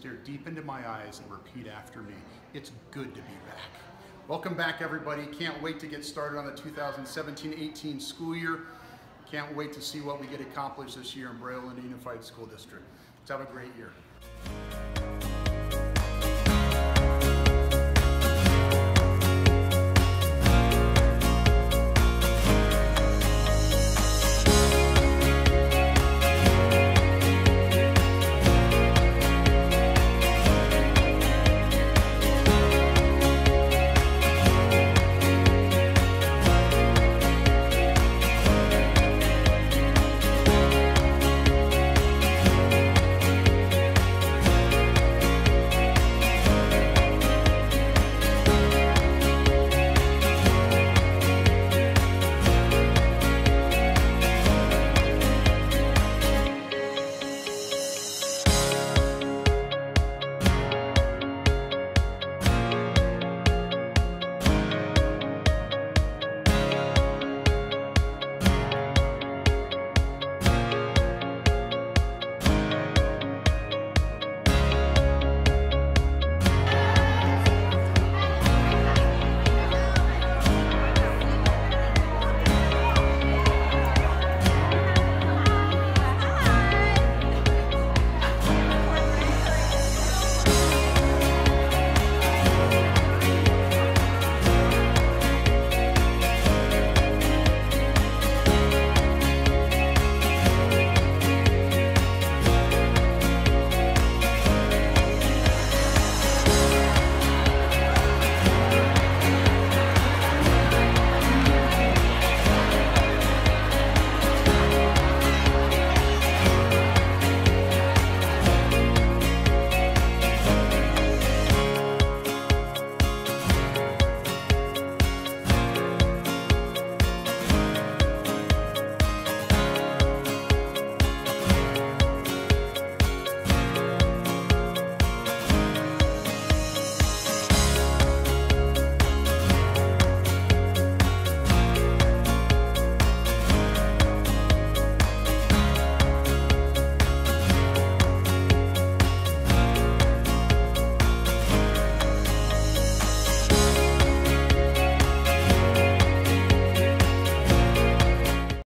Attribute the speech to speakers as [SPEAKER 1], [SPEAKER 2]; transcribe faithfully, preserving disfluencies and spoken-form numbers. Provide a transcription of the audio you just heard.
[SPEAKER 1] stare deep into my eyes and repeat after me. It's good to be back. Welcome back, everybody. Can't wait to get started on the two thousand seventeen eighteen school year. Can't wait to see what we get accomplished this year in Braille Unified School District. Let's have a great year.